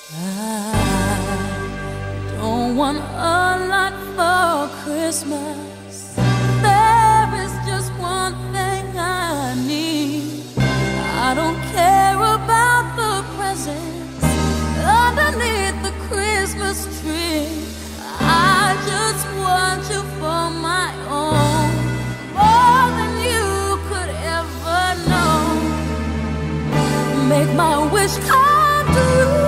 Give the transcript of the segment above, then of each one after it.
I don't want a lot for Christmas. There is just one thing I need. I don't care about the presents underneath the Christmas tree. I just want you for my own, more than you could ever know. Make my wish come true.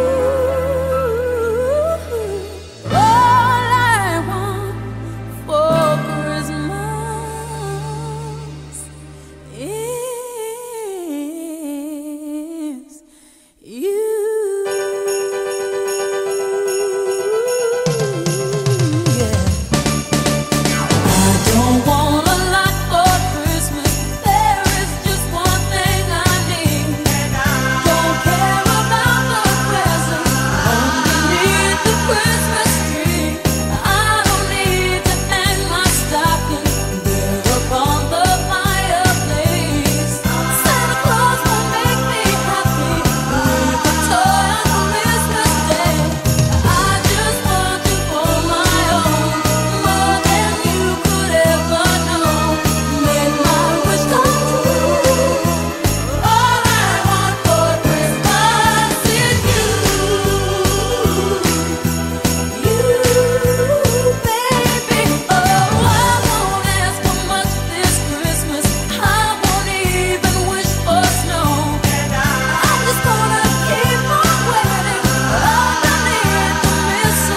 All I want for Christmas is you.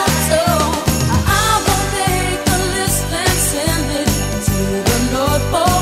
North Pole.